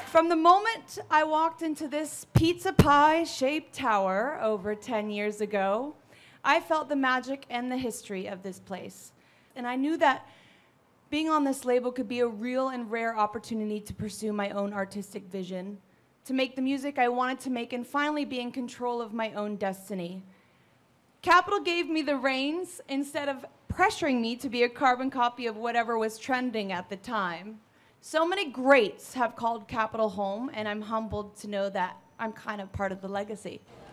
From the moment I walked into this pizza pie-shaped tower over 10 years ago, I felt the magic and the history of this place. And I knew that being on this label could be a real and rare opportunity to pursue my own artistic vision, to make the music I wanted to make, and finally be in control of my own destiny. Capitol gave me the reins instead of pressuring me to be a carbon copy of whatever was trending at the time. So many greats have called Capitol home, and I'm humbled to know that I'm kind of part of the legacy.